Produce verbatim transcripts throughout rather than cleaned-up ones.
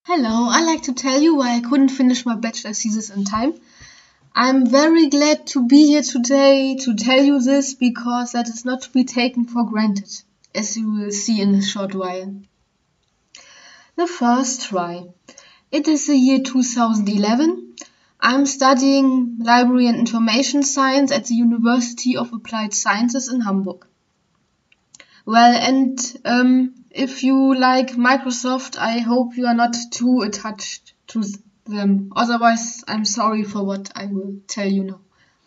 Hello, I'd like to tell you why I couldn't finish my bachelor thesis in time. I'm very glad to be here today to tell you this because that is not to be taken for granted, as you will see in a short while. The first try. It is the year two thousand eleven. I'm studying Library and Information Science at the University of Applied Sciences in Hamburg. Well, and um, if you like Microsoft, I hope you are not too attached to them. Otherwise, I'm sorry for what I will tell you now.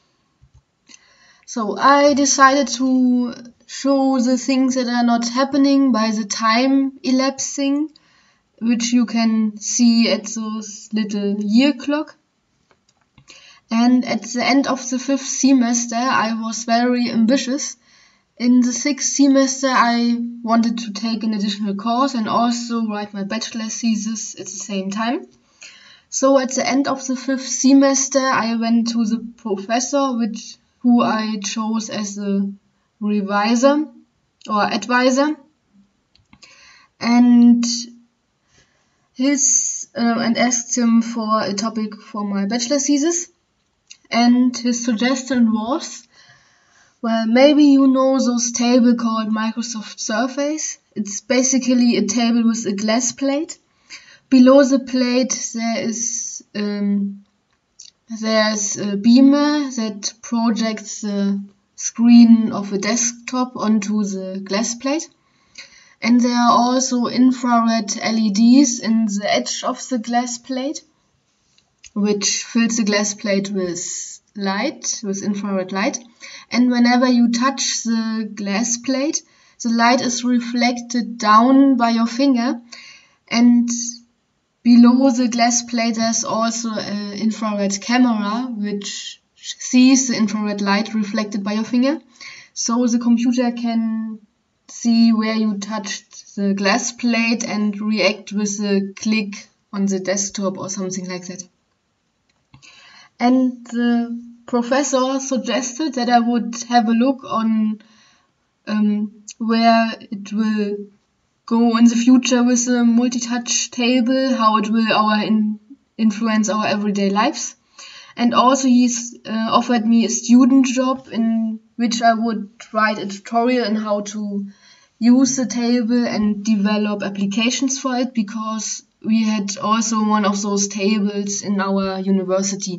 So I decided to show the things that are not happening by the time elapsing, which you can see at those little year clock. And at the end of the fifth semester, I was very ambitious. In the sixth semester, I wanted to take an additional course and also write my bachelor thesis at the same time. So at the end of the fifth semester, I went to the professor, which who I chose as a revisor or advisor, and his uh, and asked him for a topic for my bachelor thesis. And his suggestion was, well, maybe you know those table called Microsoft Surface. It's basically a table with a glass plate. Below the plate there is um, there's a beamer that projects the screen of a desktop onto the glass plate. And there are also infrared L E Ds in the edge of the glass plate, which fills the glass plate with light, with infrared light. And whenever you touch the glass plate, the light is reflected down by your finger. And below the glass plate, there's also an infrared camera, which sees the infrared light reflected by your finger. So the computer can see where you touched the glass plate and react with a click on the desktop or something like that. And the professor suggested that I would have a look on um, where it will go in the future with a multi-touch table, how it will our in influence our everyday lives. And also he's uh, offered me a student job in which I would write a tutorial on how to use the table and develop applications for it, because we had also one of those tables in our university.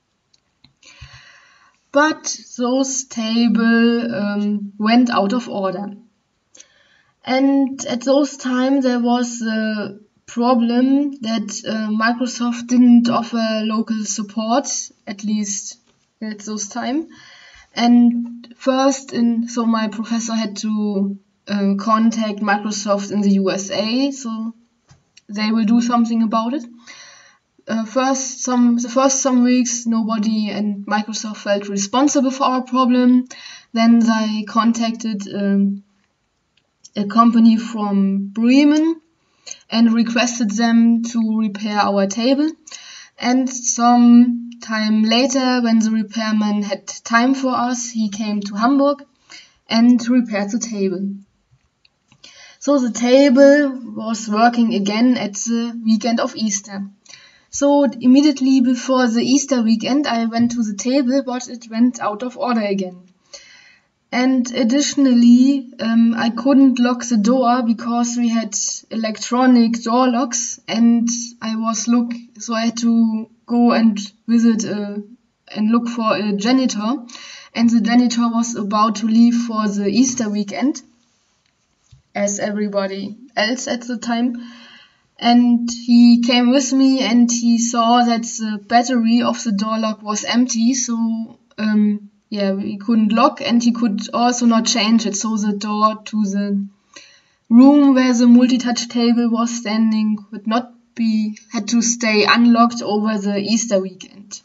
But those tables um, went out of order. And at those times there was a problem that uh, Microsoft didn't offer local support, at least at those time. And first, in, so my professor had to uh, contact Microsoft in the U S A, so they will do something about it. Uh, first, some the first some weeks, nobody and Microsoft felt responsible for our problem. Then they contacted um, a company from Bremen and requested them to repair our table. And some time later, when the repairman had time for us, he came to Hamburg and repaired the table. So the table was working again at the weekend of Easter. So immediately before the Easter weekend, I went to the table, but it went out of order again. And additionally, um, I couldn't lock the door because we had electronic door locks, and I was look, so I had to go and visit a, and look for a janitor. And the janitor was about to leave for the Easter weekend, as everybody else at the time. And he came with me and he saw that the battery of the door lock was empty. So, um, yeah, we couldn't lock, and he could also not change it. So the door to the room where the multi-touch table was standing could not be, had to stay unlocked over the Easter weekend.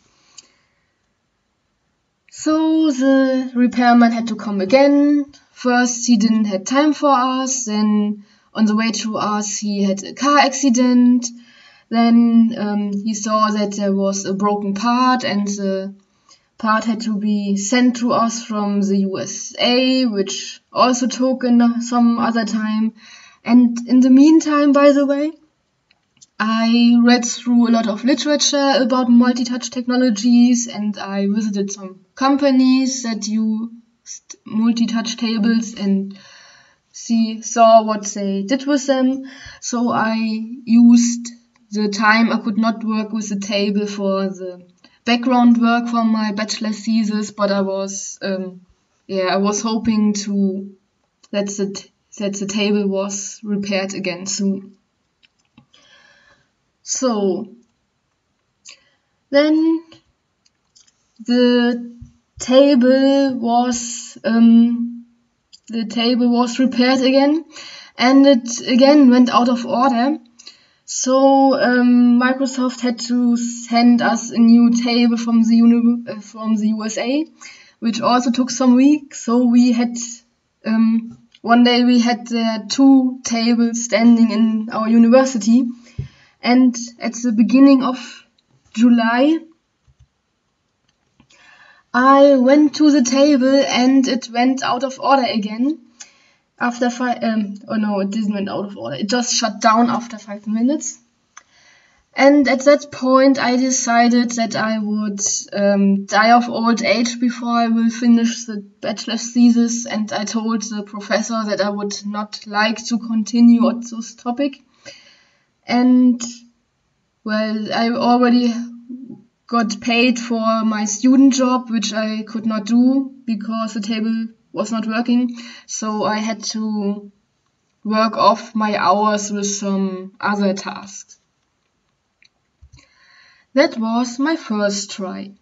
So the repairman had to come again. First, he didn't have time for us. Then on the way to us, he had a car accident. Then um, he saw that there was a broken part, and the part had to be sent to us from the U S A, which also took some other time. And in the meantime, by the way, I read through a lot of literature about multi-touch technologies, and I visited some companies that used multi-touch tables and see saw what they did with them. So I used the time I could not work with the table for the background work for my bachelor thesis, but I was um, yeah I was hoping to that the t- that the table was repaired again soon. So then the table was um, the table was repaired again, and it again went out of order. So um, Microsoft had to send us a new table from the uni- uh, from the U S A, which also took some weeks. So we had um, one day we had uh, two tables standing in our university, and at the beginning of July, I went to the table and it went out of order again. After five, um, oh no, it didn't went out of order. It just shut down after five minutes. And at that point, I decided that I would um, die of old age before I will finish the bachelor's thesis. And I told the professor that I would not like to continue on this topic. And well, I already got paid for my student job, which I could not do because the table was not working. So I had to work off my hours with some other tasks. That was my first try.